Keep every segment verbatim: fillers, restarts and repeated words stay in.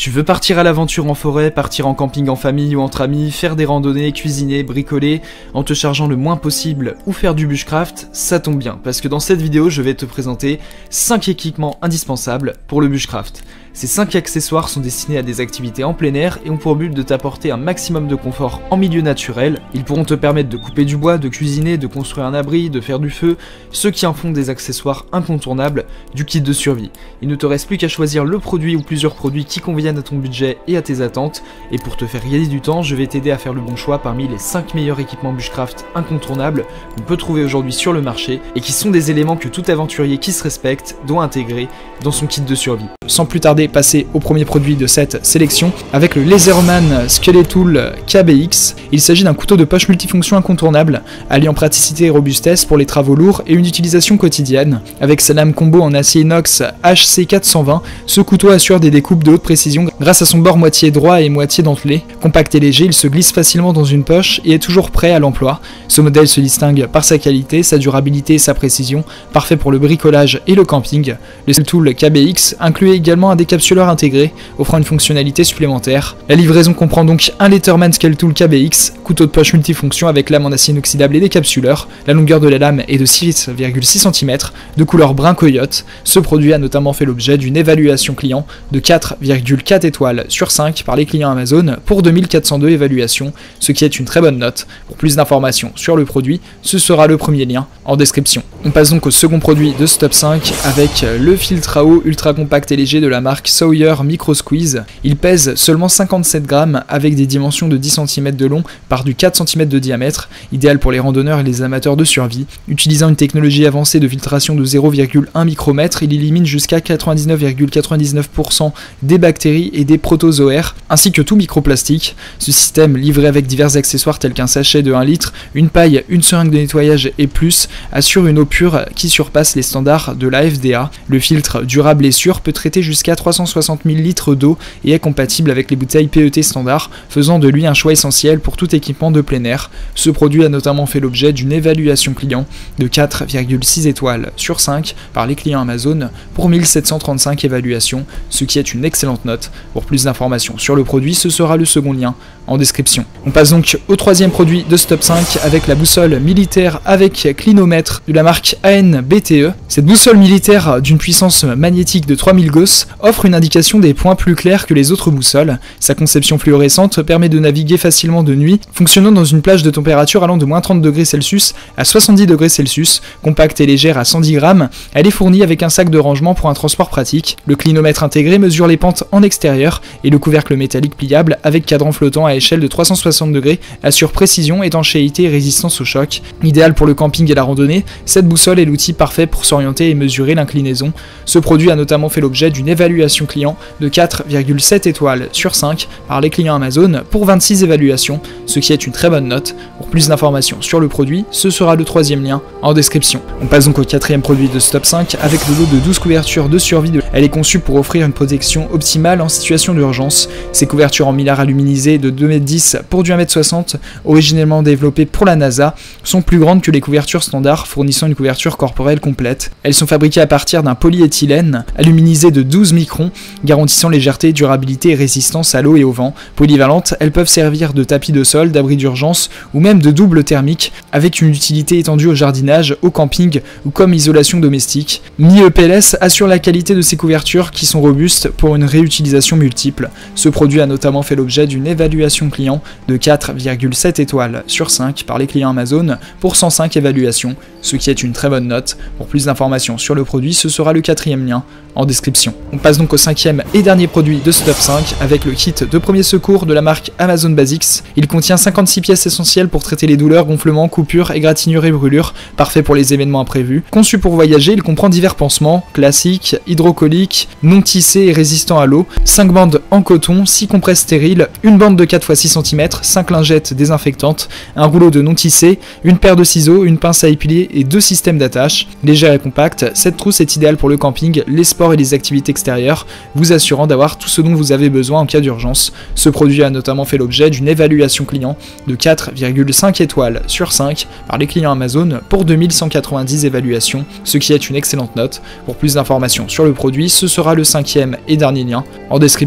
Tu veux partir à l'aventure en forêt, partir en camping en famille ou entre amis, faire des randonnées, cuisiner, bricoler, en te chargeant le moins possible ou faire du bushcraft, ça tombe bien, parce que dans cette vidéo, je vais te présenter cinq équipements indispensables pour le bushcraft. Ces cinq accessoires sont destinés à des activités en plein air et ont pour but de t'apporter un maximum de confort en milieu naturel. Ils pourront te permettre de couper du bois, de cuisiner, de construire un abri, de faire du feu, ce qui en font des accessoires incontournables du kit de survie. Il ne te reste plus qu'à choisir le produit ou plusieurs produits qui conviennent à ton budget et à tes attentes. Et pour te faire gagner du temps, je vais t'aider à faire le bon choix parmi les cinq meilleurs équipements bushcraft incontournables qu'on peut trouver aujourd'hui sur le marché et qui sont des éléments que tout aventurier qui se respecte doit intégrer dans son kit de survie. Sans plus tarder, passer au premier produit de cette sélection avec le Leatherman Skeletal K B X. Il s'agit d'un couteau de poche multifonction incontournable, alliant praticité et robustesse pour les travaux lourds et une utilisation quotidienne. Avec sa lame combo en acier inox H C quatre cent vingt, ce couteau assure des découpes de haute précision grâce à son bord moitié droit et moitié dentelé. Compact et léger, il se glisse facilement dans une poche et est toujours prêt à l'emploi. Ce modèle se distingue par sa qualité, sa durabilité et sa précision, parfait pour le bricolage et le camping. Le Skeletal K B X inclut également un décapsuleur intégré, offrant une fonctionnalité supplémentaire. La livraison comprend donc un Leatherman Skeletal K B X, couteau de poche multifonction avec lame en acier inoxydable et décapsuleur. La longueur de la lame est de six virgule six centimètres, de couleur brun coyote. Ce produit a notamment fait l'objet d'une évaluation client de quatre virgule quatre étoiles sur cinq par les clients Amazon pour deux mille quatre cent deux évaluations, ce qui est une très bonne note. Pour plus d'informations sur le produit, ce sera le premier lien en description. On passe donc au second produit de ce top cinq avec le filtre à eau ultra compact et léger de la marque Sawyer Micro Squeeze. Il pèse seulement cinquante-sept grammes avec des dimensions de dix centimètres de long par du quatre centimètres de diamètre, idéal pour les randonneurs et les amateurs de survie. Utilisant une technologie avancée de filtration de zéro virgule un micromètre, il élimine jusqu'à quatre-vingt-dix-neuf virgule quatre-vingt-dix-neuf pour cent des bactéries et des protozoaires, ainsi que tout microplastique. Ce système, livré avec divers accessoires tels qu'un sachet de un litre, une paille, une seringue de nettoyage et plus, assure une eau pure qui surpasse les standards de la F D A. Le filtre durable et sûr peut traiter jusqu'à trois cent soixante mille litres d'eau et est compatible avec les bouteilles P E T standard, faisant de lui un choix essentiel pour tout équipement de plein air. Ce produit a notamment fait l'objet d'une évaluation client de quatre virgule six étoiles sur cinq par les clients Amazon pour mille sept cent trente-cinq évaluations, ce qui est une excellente note. Pour plus d'informations sur le produit, ce sera le second lien en description. On passe donc au troisième produit de ce top cinq avec la boussole militaire avec clinomètre de la marque A N B T E. Cette boussole militaire d'une puissance magnétique de trois mille Gauss offre une indication des points plus clairs que les autres boussoles. Sa conception fluorescente permet de naviguer facilement de nuit, fonctionnant dans une plage de température allant de moins trente degrés Celsius à soixante-dix degrés Celsius. Compacte et légère à cent dix grammes, elle est fournie avec un sac de rangement pour un transport pratique. Le clinomètre intégré mesure les pentes en extérieur et le couvercle métallique pliable avec cadran flottant à échelle de trois cent soixante degrés assure précision, étanchéité et résistance au choc. Idéal pour le camping et la randonnée, cette boussole est l'outil parfait pour s'orienter et mesurer l'inclinaison. Ce produit a notamment fait l'objet d'une évaluation client de quatre virgule sept étoiles sur cinq par les clients Amazon pour vingt-six évaluations, ce qui est une très bonne note. Pour plus d'informations sur le produit, ce sera le troisième lien en description. On passe donc au quatrième produit de ce top cinq avec le lot de douze couvertures de survie. Elle est conçue pour offrir une protection optimale en situation d'urgence. Ces couvertures en millard aluminisé de deux mètres dix pour du un mètre soixante, originellement développées pour la NASA, sont plus grandes que les couvertures standards, fournissant une couverture corporelle complète. Elles sont fabriquées à partir d'un polyéthylène aluminisé de douze microns, garantissant légèreté, durabilité et résistance à l'eau et au vent. Polyvalentes, elles peuvent servir de tapis de sol, d'abri d'urgence ou même de double thermique, avec une utilité étendue au jardinage, au camping ou comme isolation domestique. Mi E P L S assure la qualité de ces couvertures qui sont robustes pour une réutilisation multiple. Ce produit a notamment fait l'objet d'une évaluation client de quatre virgule sept étoiles sur cinq par les clients Amazon pour cent cinq évaluations, ce qui est une très bonne note. Pour plus d'informations sur le produit, ce sera le quatrième lien en description. On passe donc au cinquième et dernier produit de ce top cinq avec le kit de premier secours de la marque Amazon Basics. Il contient cinquante-six pièces essentielles pour traiter les douleurs, gonflements, coupures, égratignures et brûlures, parfait pour les événements imprévus. Conçu pour voyager, il comprend divers pansements, classiques, hydroalcooliques, non tissés et résistants à l'eau, cinq bandes en coton, six compresses stériles, une bande de quatre fois six centimètres, cinq lingettes désinfectantes, un rouleau de non tissé, une paire de ciseaux, une pince à épiler et deux systèmes d'attache. Légère et compacte, cette trousse est idéale pour le camping, les sports et les activités extérieures, vous assurant d'avoir tout ce dont vous avez besoin en cas d'urgence. Ce produit a notamment fait l'objet d'une évaluation client de quatre virgule cinq étoiles sur cinq par les clients Amazon pour deux mille cent quatre-vingt-dix évaluations, ce qui est une excellente note. Pour plus d'informations sur le produit, ce sera le cinquième et dernier lien en description.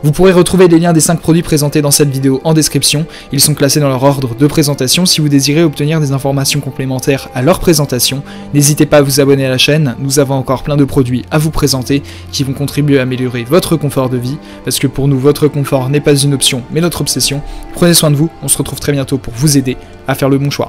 Vous pourrez retrouver les liens des cinq produits présentés dans cette vidéo en description, ils sont classés dans leur ordre de présentation. Si vous désirez obtenir des informations complémentaires à leur présentation, n'hésitez pas à vous abonner à la chaîne, nous avons encore plein de produits à vous présenter qui vont contribuer à améliorer votre confort de vie, parce que pour nous votre confort n'est pas une option mais notre obsession. Prenez soin de vous, on se retrouve très bientôt pour vous aider à faire le bon choix.